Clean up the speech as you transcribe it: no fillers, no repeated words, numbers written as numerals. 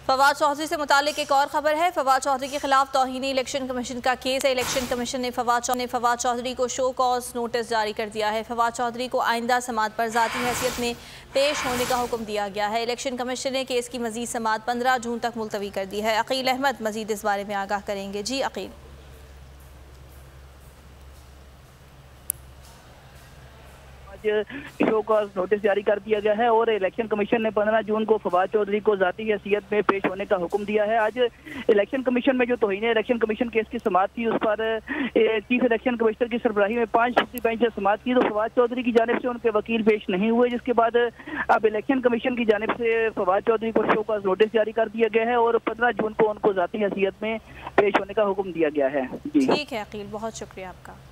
फवाद चौधरी से मुतालिक एक और खबर है। फवाद चौधरी के खिलाफ तौहीन इलेक्शन कमीशन का केस है। इलेक्शन कमीशन ने फवाद चौधरी को शो कॉज नोटिस जारी कर दिया है। फवाद चौधरी को आइंदा समाअत पर ज़ाती हैसियत में पेश होने का हुक्म दिया गया है। इलेक्शन कमीशन ने केस की मजीद समाअत 15 जून तक मुलतवी कर दी है। अकील अहमद मजीद इस बारे में आगाह करेंगे। Ji Aqeel. Show cause notice जारी कर दिया गया है और इलेक्शन कमीशन ने 15 जून को फवाद चौधरी को ज़ाती हैसियत में पेश होने का हुक्म दिया है। आज इलेक्शन कमीशन में जो तौहीन इलेक्शन कमीशन केस की समाअत थी, उस पर चीफ इलेक्शन कमिश्नर की सरबराही में 5 फीसदी बेंच ने समाअत की, तो फवाद चौधरी की जानिब से उनके वकील पेश नहीं हुए, जिसके बाद अब इलेक्शन कमीशन की जानिब से फवाद चौधरी को शो कॉज नोटिस जारी कर दिया गया है और 15 जून को उनको ज़ाती हैसियत में पेश होने का हुक्म दिया गया है। जी ठीक है अकील, बहुत शुक्रिया आपका।